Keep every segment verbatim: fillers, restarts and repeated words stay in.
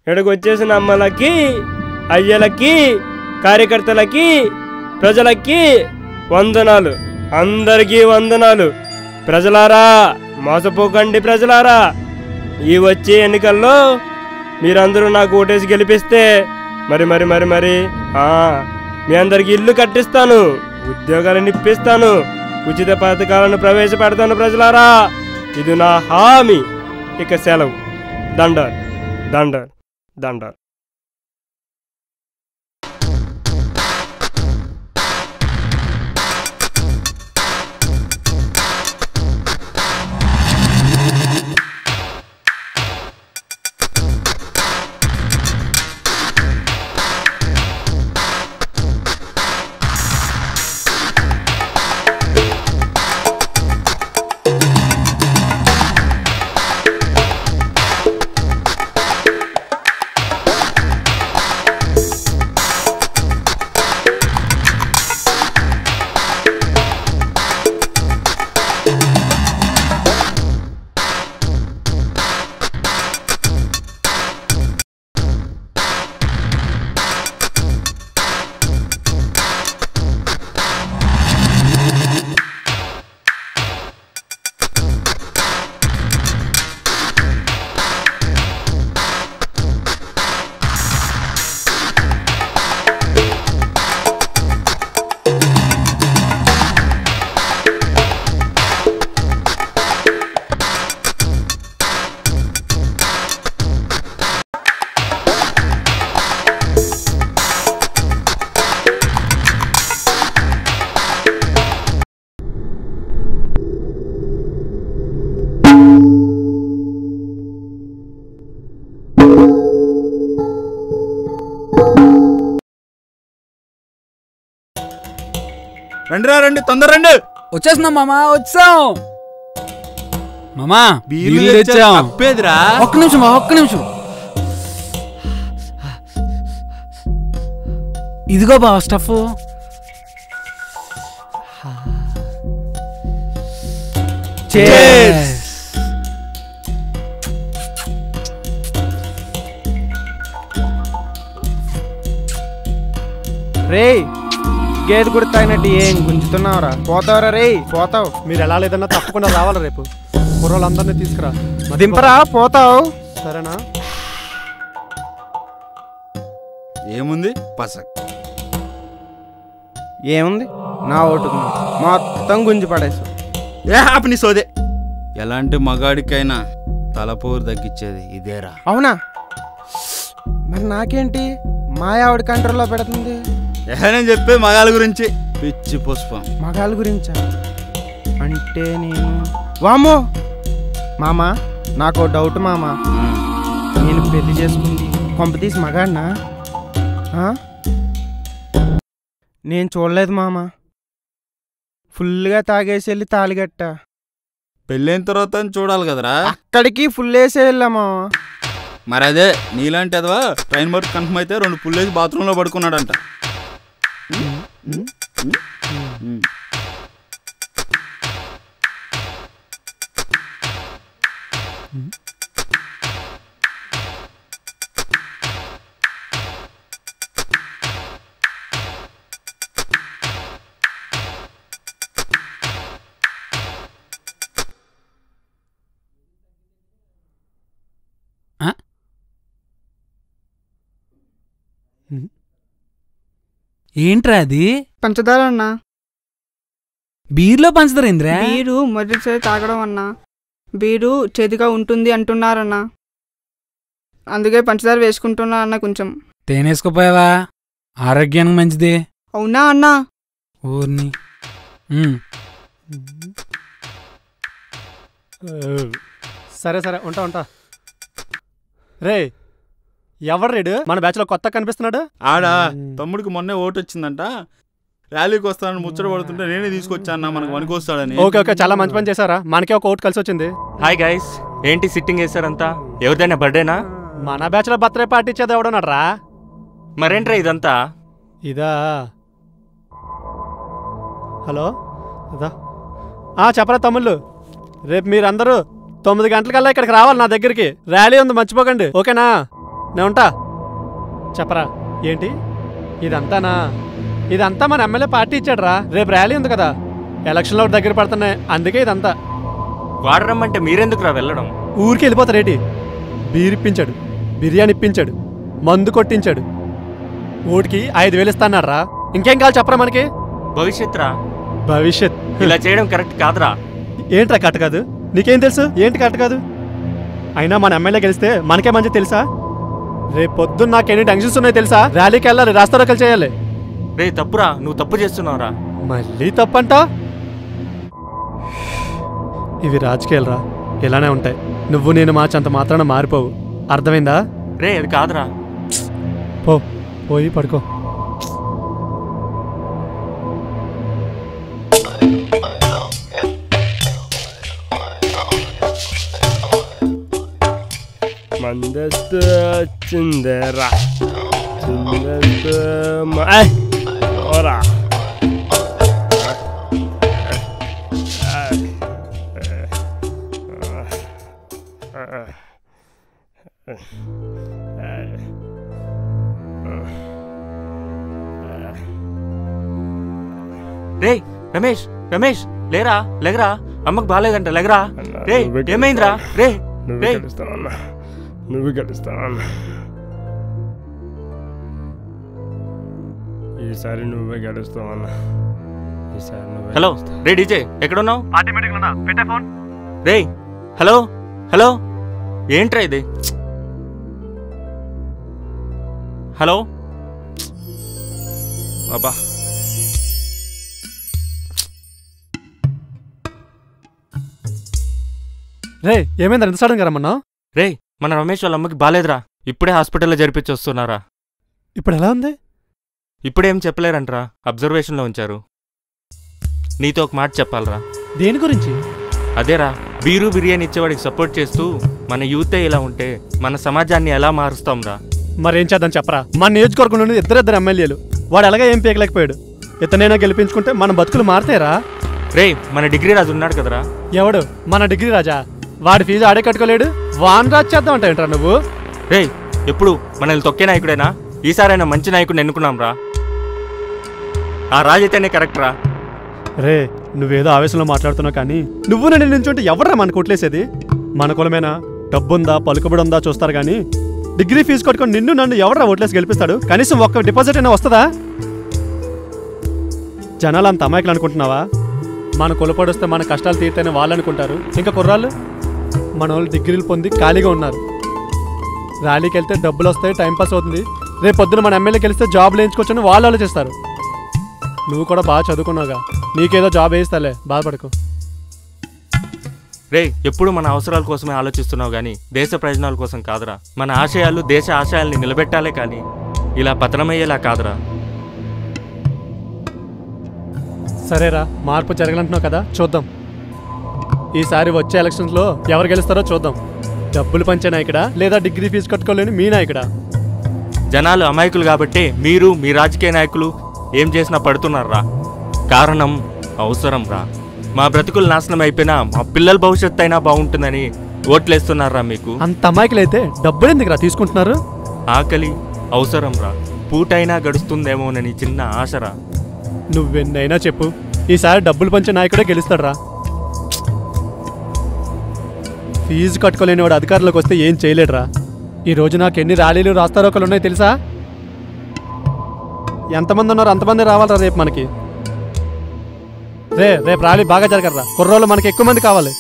ఇక్కడికి వచ్చేసిన అమ్మలకి, అయ్యలకి, కార్యకర్తలకి, ప్రజలకి వందనాలు. అందరికీ వందనాలు. ప్రజలారా, మోసపోకండి ప్రజలారా. ఈ వచ్చే ఎన్నికల్లో మీరందరూ నాకు ఓటేసి గెలిపిస్తే మరి మరి మరి మరి మీ అందరికి ఇల్లు కట్టిస్తాను, ఉద్యోగాలను ఇప్పిస్తాను, ఉచిత పథకాలను ప్రవేశపెడతాను ప్రజలారా. ఇది నా హామీ. ఇక సెలవు. దండాలు దండాలు దండాలు. రండిరా రండి, తొందర రండి. వచ్చేస్తున్నాం మామా, వచ్చాం మామా. అప్పేదిరా, ఒక్క నిమిషం ఒక్క నిమిషం. ఇదిగో బావ స్టఫ్. రే గేదె కూడా తాగినట్టు ఏం గుంజుతున్నావురా? పోతావురా రే, పోతావు. మీరు ఎలా లేదన్నా తప్పకుండా రావాలి రేపు. కుర్రోళ్ళందరినీ తీసుకురా. దింపరా, పోతావు. సరేనా? ఏముంది పసక్? ఏముంది? నా ఓటుకు మొత్తం గుంజి పడేసు. ఏ ఆపని సోదే. ఎలాంటి మగాడికైనా తలపోరు తగ్గించేది ఇదేరా. అవునా? మరి నాకేంటి మా ఆవిడ కంట్రోల్లో పెడుతుంది? నేను చెప్పే మగాళ్ళ గురించి. పిచ్చి పుష్పం. మగాళ్ళ గురించా? అంటే నేను వామో మామా, నాకు డౌట్ మామా. నేను పెళ్లి చేసుకుంది కొంపతీసి మగాడినా? నేను చూడలేదు మామా. ఫుల్గా తాగేసి వెళ్ళి తాళిగట్ట. పెళ్ళైన తర్వాత చూడాలి కదరా. అక్కడికి ఫుల్ వేసే వెళ్ళా మామా. మరి అదే నీలాంటి అదవా ట్రైన్ వర్క్ కన్ఫర్మ్ అయితే రెండు పుల్లేసి బాత్రూంలో పడుకున్నాడంట. ఏంట్రా అది? పంచదార అన్నా. బీర్లో పంచదార ఏంద్రా? బీరు మొదటిసారి తాగడం అన్నా. బీరు చేదుగా ఉంటుంది అంటున్నారన్నా, అందుకే పంచదార వేసుకుంటున్నా అన్న. కొంచెం తేనేసుకోపోయావా? ఆరోగ్యానికి మంచిది. అవునా అన్నా? ఊర్ని సరే సరే ఉంటా ఉంటా. రే ఎవరు రేడు మన బ్యాచ్ లో కొత్త కనిపిస్తున్నాడు? ఆడా తమ్ముడికి మొన్నే ఓటు వచ్చిందంట. ర్యాలీకి వస్తానని ముచ్చట పడుతుంటే నేనే తీసుకొచ్చాను మనకు వనికి వస్తాడని. ఓకే ఓకే, చాలా మంచి పని చేశారా. మనకే ఒక ఓటు కలిసి వచ్చింది. హాయ్ గైస్, ఏంటి సిట్టింగ్ వేసారంతా? ఎవరిదైనా బర్త్డేనా? మన బ్యాచ్ లో బర్త్డే పార్టీ ఇచ్చేది ఎవడన్నారా? మరేంట్రా ఇదంతా? ఇదా? హలో అదా చెప్పరా తమ్ముళ్ళు, రేపు మీరందరూ తొమ్మిది గంటలకల్లా ఇక్కడికి రావాలి నా దగ్గరికి. ర్యాలీ ఉంది, మర్చిపోకండి. ఓకేనా? నేను ఉంటా. చెప్పరా ఏంటి ఇదంతానా? ఇదంతా మన ఎమ్మెల్యే పార్టీ ఇచ్చాడు రా. రేపు ర్యాలీ ఉంది కదా, ఎలక్షన్లో దగ్గర పడుతున్నాయి, అందుకే ఇదంతా. వాడు రమ్మంటే మీరెందుకు రా వెళ్ళడం? ఊరికి వెళ్ళిపోతారేటి? బీర్ ఇప్పించాడు, బిర్యానీ ఇప్పించాడు, మందు కొట్టించాడు, ఓటికి ఐదు వేలు ఇస్తాన్నాడు రా. ఇంకేం కావాలి చెప్పరా మనకి? భవిష్యత్ రా. భవిష్యత్ ఇలా చేయడం కరెక్ట్ కాదురా. ఏంట్రా కరెక్ట్ కాదు? నీకేం తెలుసు ఏంటి కరెక్ట్ కాదు? అయినా మన ఎమ్మెల్యే గెలిస్తే మనకే మంచి తెలుసా? రేపు పొద్దున్న నాకు ఎన్ని టెన్షన్స్ ఉన్నాయో తెలుసా? ర్యాలీకి వెళ్ళాలి, రాస్తారోకలు చేయాలి. రే తప్పురా, నువ్వు తప్పు చేస్తున్నావురా. మళ్ళీ తప్పంట. ఇవి రాజకీయాలరా, ఇలానే ఉంటాయి. నువ్వు నేను మార్చంత మాత్రాన మారిపోవు, అర్థమైందా? రే అది కాదురా. పో పోయి పడుకో. మందస్తు చిందరా చిందస్తు ఓరా రే రమేష్ రమేష్ లేరా, లేగరా, అమ్మకు బాగాలేదంట, లేగరా. రే ఏమైందిరా? రే నువ్వు గెలుస్తావన్నా, నువ్వు గెలుస్తావన్నా. ఈసారి నువ్వే గెలుస్తావన్నా, ఈసారి నువ్వే. హలో రే డీజే ఎక్కడున్నావు? రే హలో హలో ఏంట్రా ఇది? హలో బాబా. రే ఏమైందా ఎంత సడన్ గా రమ్మన్నా? రే మన రమేష్ వాళ్ళ అమ్మకి బాలేదురా, ఇప్పుడే హాస్పిటల్లో జరిపించి వస్తున్నారా. ఇప్పుడు ఎలా ఉంది? ఇప్పుడేం చెప్పలేరంట్రా, అబ్జర్వేషన్లో ఉంచారు. నీతో ఒక మాట చెప్పాలరా. దేని గురించి? అదేరా, బీరు బిర్యానీ ఇచ్చేవాడికి సపోర్ట్ చేస్తూ మన యూతే ఇలా ఉంటే మన సమాజాన్ని ఎలా మారుస్తాంరా? మరేం చేద్దాం చెప్పరా? మన నియోజకవర్గం నుండి ఇద్దరిద్దరు ఎమ్మెల్యేలు, వాడు ఎలాగా ఏం పీకలేకపోయాడు. ఇతనైనా గెలిపించుకుంటే మన బతుకులు మారుతారా? రే మన డిగ్రీ రాజు ఉన్నాడు కదరా. ఎవడు? మన డిగ్రీ రాజా. వాడి ఫీజు ఆడే కట్టుకోలేడు, వాన్ రాజు చేద్దాం అంటావేంట్రా నువ్వు? రే ఎప్పుడు మనల్ని తొక్కే నాయకుడేనా? ఈసారైనా మంచి నాయకుడిని ఎన్నుకున్నాం రా. ఆ రాజైతేనే కరెక్ట్ రా. రే నువ్వేదో ఆవేశంలో మాట్లాడుతున్నావు, కానీ నువ్వు నన్ను నిల్చుంటే ఎవడరా మన కొట్లేసేది? మన కులమేనా, డబ్బుందా, పలుకుబడుందా చూస్తారు, కానీ డిగ్రీ ఫీజు కట్టుకొని నిన్ను నన్ను ఎవడరా ఓట్లేసి గెలిపిస్తాడు? కనీసం ఒక్క డిపాజిట్ అయినా వస్తుందా? జనాలు అంత అమాయకులు అనుకుంటున్నావా? మన కులపడొస్తే మన కష్టాలు తీర్తేనే వాళ్ళు అనుకుంటారు. ఇంకా కుర్రాళ్ళు మన వాళ్ళు డిగ్రీలు పొంది ఖాళీగా ఉన్నారు. ర్యాలీకి వెళ్తే డబ్బులు వస్తాయి, టైంపాస్ అవుతుంది. రేపు పొద్దున మన ఎమ్మెల్యేకి వెళ్తే జాబ్ వేయించుకోవచ్చని వాళ్ళు ఆలోచిస్తారు. నువ్వు కూడా బాగా చదువుకున్నావుగా, నీకేదో జాబ్ వేయిస్తాలే, బాధపడకు. రే ఎప్పుడు మన అవసరాల కోసమే ఆలోచిస్తున్నావు కానీ దేశ ప్రయోజనాల కోసం కాదురా. మన ఆశయాలు దేశ ఆశయాల్ని నిలబెట్టాలే కానీ ఇలా పతనమయ్యేలా కాదురా. సరేరా, మార్పు జరగాలంటున్నావు కదా, చూద్దాం. ఈసారి వచ్చే ఎలక్షన్స్లో ఎవరు గెలుస్తారో చూద్దాం. డబ్బులు పంచే నాయకుడా, లేదా డిగ్రీ ఫీజు కట్టుకోలేని మీ నాయకుడా? జనాలు అమాయకులు కాబట్టి మీరు మీ రాజకీయ నాయకులు ఏం చేసినా పడుతున్నారా. కారణం అవసరం రా. మా బ్రతుకులు నాశనం అయిపోయినా మా పిల్లల భవిష్యత్తు అయినా బాగుంటుందని ఓట్లేస్తున్నారా మీకు? అంత అమాయకులైతే డబ్బులు ఎందుకురా తీసుకుంటున్నారు? ఆకలి అవసరం రా, పూటైనా గడుస్తుందేమోనని చిన్న ఆశరా. నువ్వెన్నైనా చెప్పు, ఈసారి డబ్బులు పంచే నాయకుడే గెలుస్తాడురా. ఫీజు కట్టుకోలేని వాడు అధికారంలోకి వస్తే ఏం చేయలేడురా. ఈ రోజు నాకు ఎన్ని ర్యాలీలు రాస్తారోకలు ఉన్నాయి తెలుసా? ఎంతమంది ఉన్నారు అంతమంది రావాలరా రేపు మనకి. రే రేపు ర్యాలీ బాగా జరగరా, కుర్రోళ్ళు మనకి ఎక్కువ మంది కావాలి.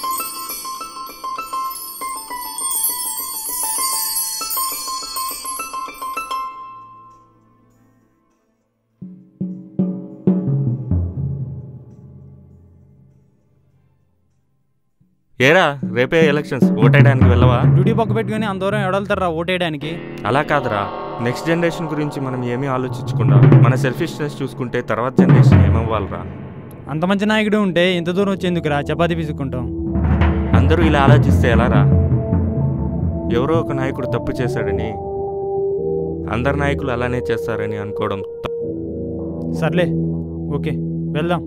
ఏరా రేపే ఎలక్షన్స్, ఓటేయడానికి వెళ్ళవా? డ్యూటీ పక్క పెట్టుకుని అంత దూరం ఎడలుతారా ఓటేయడానికి? అలా కాదురా, నెక్స్ట్ జనరేషన్ గురించి మనం ఏమీ ఆలోచించకుండా మన సెల్ఫిష్నెస్ చూసుకుంటే తర్వాత జనరేషన్ ఏమవ్వాలరా? అంత మంచి నాయకుడు ఉంటే ఇంత దూరం వచ్చేందుకురా చపాతీ పిసుకుంటాం. అందరూ ఇలా ఆలోచిస్తే ఎలారా? ఎవరో ఒక నాయకుడు తప్పు చేశాడని అందరు నాయకులు అలానే చేస్తారని అనుకోవడం. సర్లే ఓకే వెళ్దాం.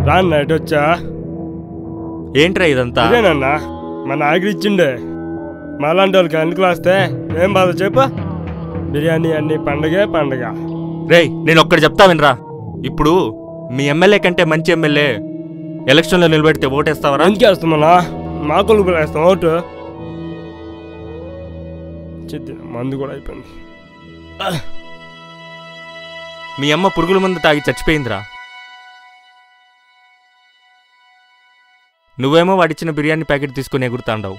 రాన్న ఎటు వచ్చా? ఏంట్రా ఇదంతా? అదేనన్నా మా నాయకుడు ఇచ్చిండే. మాలాంటి వాళ్ళకి అందుకు వస్తే ఏం బాధ చెప్పు. బిర్యానీ అన్ని పండగే పండగ. రేయ్ నేను ఒక్కటి చెప్తా వినరా. ఇప్పుడు మీ ఎమ్మెల్యే కంటే మంచి ఎమ్మెల్యే ఎలక్షన్లో నిలబెడితే ఓటేస్తావరా? ఎందుకు వేస్తామన్నా? మా కొలుపులు వేస్తాం ఓటు. చెత్త మందు కూడా అయిపోయింది. మీ అమ్మ పురుగుల మందు తాగి చచ్చిపోయిందిరా. నువ్వేమో వాడిచ్చిన బిర్యానీ ప్యాకెట్ తీసుకుని ఎగురుతాండావు.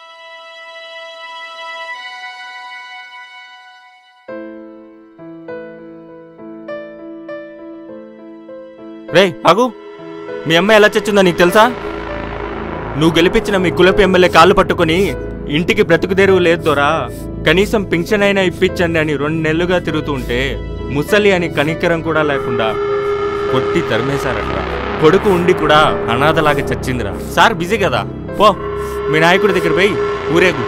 రేయ్ ఆగు. మీ అమ్మ ఎలా చచ్చిందో నీకు తెలుసా? నువ్వు గెలిపించిన మీ కులపు ఎమ్మెల్యే కాళ్ళు పట్టుకుని ఇంటికి బ్రతుకుదెరువు లేదు దొరా, కనీసం పింఛన్ అయినా ఇప్పించండి అని రెండు నెలలుగా తిరుగుతూ ఉంటే ముసలి అని కనికరం కూడా లేకుండా కొట్టి తరిమేశారట. కొడుకు ఉండి కూడా అనాథలాగా చచ్చిందిరా. సార్ బిజీ కదా, పో మీ నాయకుడి దగ్గర పోయి ఊరేగు.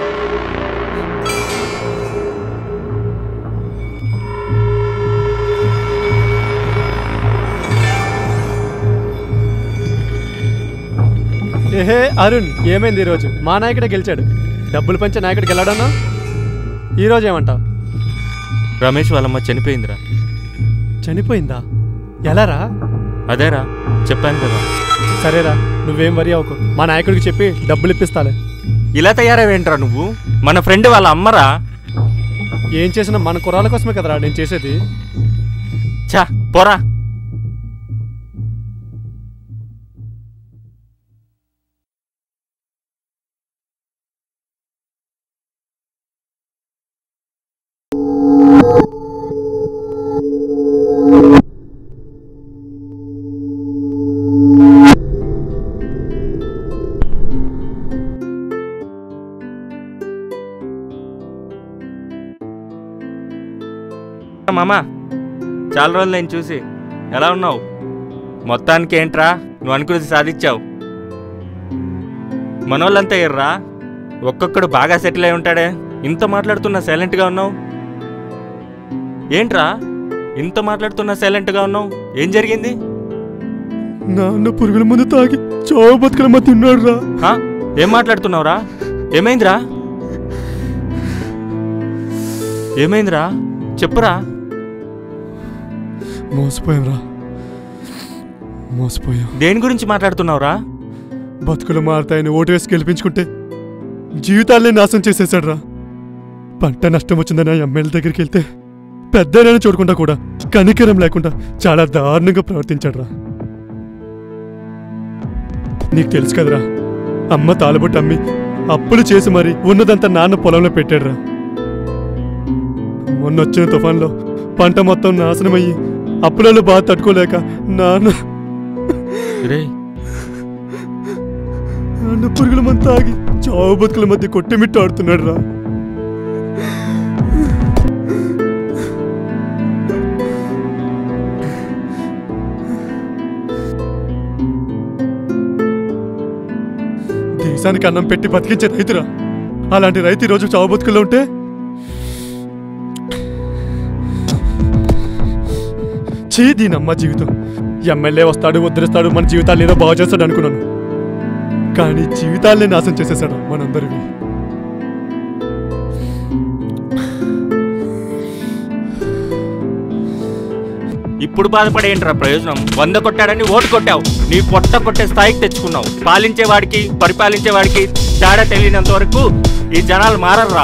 ఏహే అరుణ్, ఏమైంది ఈరోజు? మా నాయకుడే గెలిచాడు. డబ్బులు పంచే నాయకుడు గెలడన్నా? ఈరోజు ఏమంటావు? రమేష్ వాళ్ళమ్మ చనిపోయిందిరా. చనిపోయిందా? ఎలారా? అదేరా చెప్పాను కదా. సరేరా, నువ్వేం వరి అవ్వకు. మా నాయకుడికి చెప్పి డబ్బులు ఇప్పిస్తాలే. ఇలా తయారవేంట్రా నువ్వు? మన ఫ్రెండ్ వాళ్ళ అమ్మరా. ఏం చేసినా మన కుర్రాల కోసమే కదరా నేను చేసేది. ఛా పోరా. మామా చాలా రోజులు నేను చూసి. ఎలా ఉన్నావు? మొత్తానికి ఏంట్రా నువ్వు అనుకున్నది సాధించావు. మనోళ్ళంతా ఎర్రా, ఒక్కొక్కడు బాగా సెటిల్ అయి ఉంటాడే. ఇంత మాట్లాడుతున్నా సైలెంట్గా ఉన్నావు ఏంట్రా? ఇంత మాట్లాడుతున్నా సైలెంట్గా ఉన్నావు, ఏం జరిగింది? నాన్న పురుగుల ముందు తాగి చావు బతుకుల మధ్య ఉన్నాడు రా. ఏం మాట్లాడుతున్నావురా? ఏమైందిరా? ఏమైందిరా చెప్పురా. మోసపోయాంరా, మోసపోయాం. దేని గురించి మాట్లాడుతున్నావురా? బతుకులు మారుతాయని ఓటు వేసి గెలిపించుకుంటే జీవితాలనే నాశనం చేసేసాడు రా. పంట నష్టం వచ్చిందని ఎమ్మెల్యే దగ్గరికి వెళ్తే పెద్దనని చూడకుండా కూడా కనికరం లేకుండా చాలా దారుణంగా ప్రవర్తించాడు రా. నీకు తెలుసు కదరా, అమ్మ తాళబొట్టు అమ్మి అప్పులు చేసి మరి ఉన్నదంతా నాన్న పొలంలో పెట్టాడు రా. మొన్న వచ్చిన తుఫాన్లో పంట మొత్తం నాశనమయ్యి అప్పులలో బాగా తట్టుకోలేక నాన్న నాన్న పురుగుల మంది తాగి చావు బతుకుల మధ్య కొట్టెమిట్టు ఆడుతున్నాడు రా. దేశానికి అన్నం పెట్టి బతికించే రైతురా. అలాంటి రైతు ఈరోజు చావు బతుకుల్లో ఉంటే చీ దీనమ్మ జీవితం. ఎమ్మెల్యే వస్తాడు, ఉద్ధరిస్తాడు, మన జీవితాలు ఏదో బాగు చేస్తాడు అనుకున్నాను. కానీ జీవితాలనే నాశనం చేసేసాడు మనందరివి. ఇప్పుడు బాధపడేంట్రా ప్రయోజనం? వంద కొట్టాడని ఓటు కొట్టావు, నీ పొట్ట కొట్టే స్థాయికి తెచ్చుకున్నావు. పాలించేవాడికి పరిపాలించేవాడికి తేడా తెలియనంత వరకు ఈ జనాలు మారర్రా.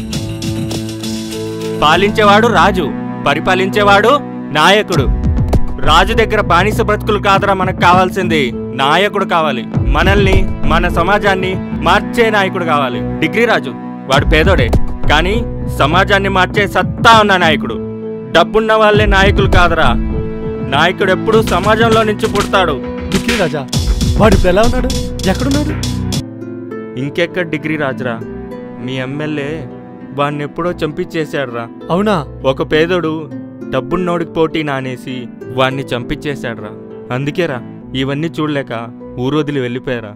పాలించేవాడు రాజు, పరిపాలించేవాడు నాయకుడు. రాజు దగ్గర బానిస బ్రతుకులు కాదురా మనకు కావాల్సింది, నాయకుడు కావాలి. మనల్ని మన సమాజాన్ని మార్చే నాయకుడు కావాలి. డిగ్రీ రాజు వాడు పేదోడే, కానీ సమాజాన్ని మార్చే సత్తా ఉన్న నాయకుడు. డబ్బున్న వాళ్ళే నాయకులు కాదురా. నాయకుడు ఎప్పుడూ సమాజంలో నుంచి పుడతాడు. డిగ్రీ రాజా వాడు ఇప్పుడు ఎలా ఉన్నాడు? ఎక్కడున్నాడు? ఇంకెక్కడ డిగ్రీ రాజురా, మీ ఎమ్మెల్యే వాడిని ఎప్పుడో చంపించేశాడు రా. అవునా? ఒక పేదోడు డబ్బున్నోడికి పోటీ నానేసి వాణ్ణి చంపించేశాడ్రా. అందుకేరా ఇవన్నీ చూడలేక ఊరొదిలి వెళ్ళిపోయారా.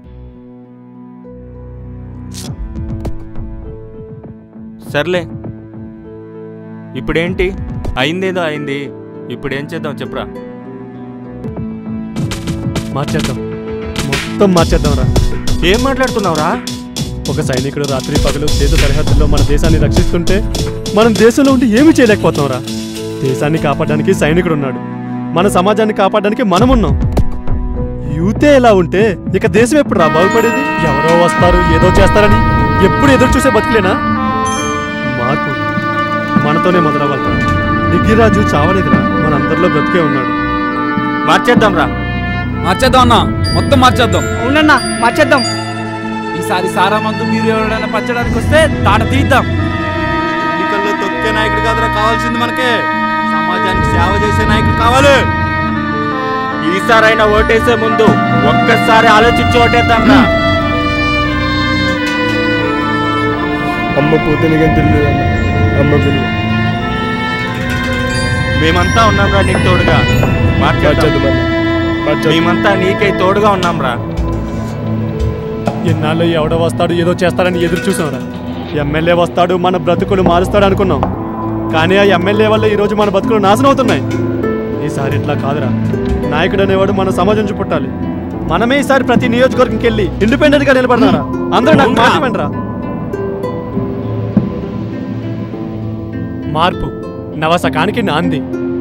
సర్లే, ఇప్పుడేంటి? అయిందేదో అయింది, ఇప్పుడేం చేద్దాం చెప్పురా. మార్చేద్దాం, మొత్తం మార్చేద్దాం రా. ఏం మాట్లాడుతున్నావురా? ఒక సైనికుడు రాత్రి పగలు దేశ సరిహద్దుల్లో మన దేశాన్ని రక్షిస్తుంటే మనం దేశంలో ఉండి ఏమీ చేయలేకపోతాం రా. దేశాన్ని కాపాడడానికి సైనికుడు ఉన్నాడు, మన సమాజాన్ని కాపాడడానికి మనం ఉన్నాం. యూతే ఎలా ఉంటే ఇక దేశం ఎప్పుడు రా బాగుపడేది? ఎవరో వస్తారు ఏదో చేస్తారని ఎప్పుడు ఎదురు చూసే బతుకులేనా? మార్పు మనతోనే మొదలవ్వాలి. డిగ్గిరాజు చావలేదురా, మనందరిలో బ్రతికే ఉన్నాడు. మార్చేద్దాం రా. మార్చేద్దాం అన్నా, మొత్తం మార్చేద్దాం. అవునన్నా మార్చేద్దాం. ఈసారి సారా మందు మీరు ఎవరైనా పచ్చడానికి వస్తే తాట తీద్దాం. ఎన్నికల్లో తొక్కే నాయకుడు కాదురా కావాల్సింది, మనకే సమాజానికి సేవ చేసే నాయకుడు కావాలి. ఈసారైనా ఓటేసే ముందు ఒక్కసారి ఆలోచించి ఓటేద్దాం రా. అమ్మ పోతే తెలియదు అమ్మ గురి మేమంతా ఉన్నాం రా నీకు తోడుగా. మార్చేద్దాం. మేమంతా నీకై తోడుగా ఉన్నాం రా. ఎన్నాళ్ళు ఎవడో వస్తాడు ఏదో చేస్తాడని ఎదురు చూసాంరా. ఎమ్మెల్యే వస్తాడు మన బ్రతుకులు మారుస్తాడు అనుకున్నాం, కానీ ఆ ఎమ్మెల్యే వల్ల ఈరోజు మన బతుకులు నాశనం అవుతున్నాయి. ఈసారి ఇట్లా కాదురా, నాయకుడు అనేవాడు మన సమాజం నుంచి పుట్టాలి. మనమే ఈసారి ప్రతి నియోజకవర్గంకి వెళ్ళి ఇండిపెండెంట్ గా నిలబడతారా? అందరూ నాకు మాట ఇవ్వండి రా. మార్పు నవశకానికి నాంది.